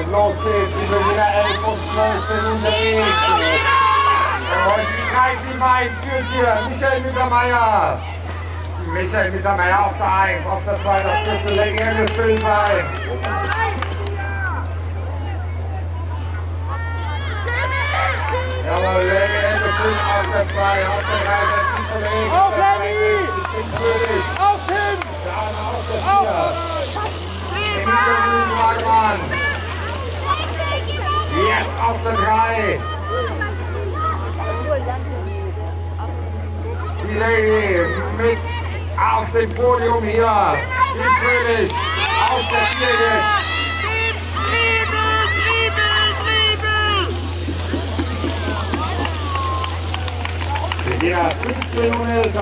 Und los geht's, wir sind wieder 11 und 12 unterwegs. Und die greift die Mainz führt hier Michael Mittermeier. Michael Mittermeier auf der 1, auf der 2, das dürfte länger gefüllt sein. Jawohl, länger gefüllt auf der 2, auf der 3, das ist verlegt. Auf Lenny! Auf Tim! Der andere auf der 4. Der Hintergrund Wagmann. Jetzt auf der 3. Die Lady mit auf dem Podium hier. Die König auf der 4 jetzt. Ja, 15 Minuten.